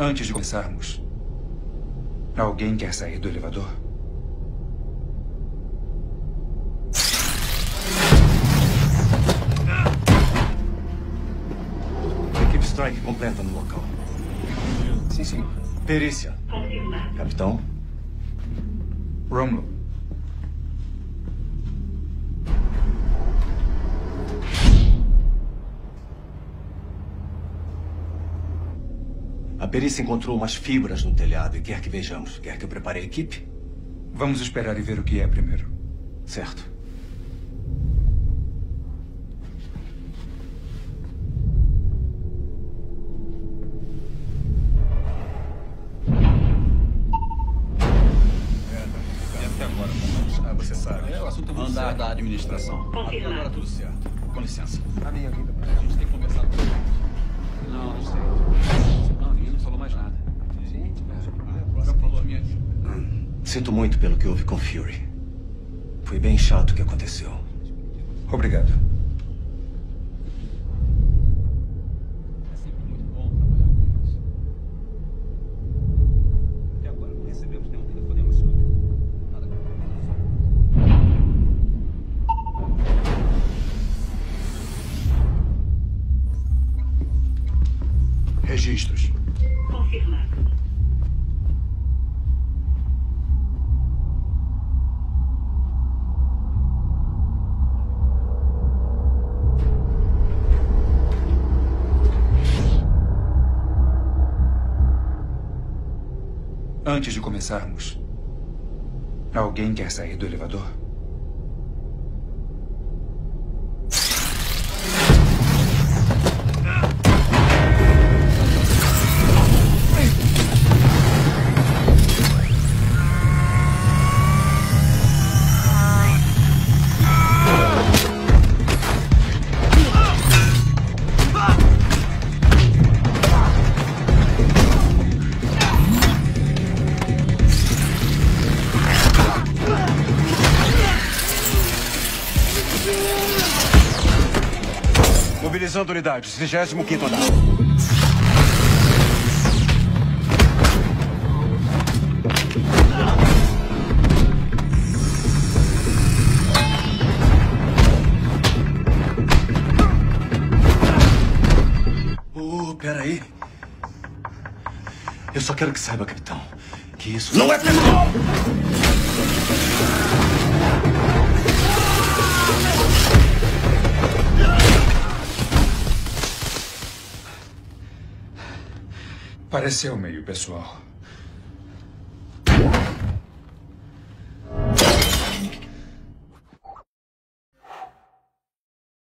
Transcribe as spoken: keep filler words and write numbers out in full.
Antes de começarmos, alguém quer sair do elevador? Equipe Strike completa no local. Sim, sim. Perícia. Capitão? Romulus. A perícia encontrou umas fibras no telhado e quer que vejamos. Quer que eu prepare a equipe? Vamos esperar e ver o que é primeiro. Certo. Ah, você sabe. É, o assunto é muito Andar sério. da administração. Confirmado. Agora tudo certo. Com licença. A minha vida. A gente tem que conversar com ele. Não, não sei. Não, ninguém não falou mais nada. Sim. Já falou a minha vida. Sinto muito pelo que houve com Fury. Foi bem chato o que aconteceu. Obrigado. É sempre muito bom trabalhar com eles. Até agora não recebemos nenhum telefonema sobre. Nada. Registros. Confirmado. Antes de começarmos, alguém quer sair do elevador? Mobilizando unidades. vigésimo quinto andar. Oh, peraí. Eu só quero que saiba, capitão, que isso não é pessoal! Pareceu meio pessoal.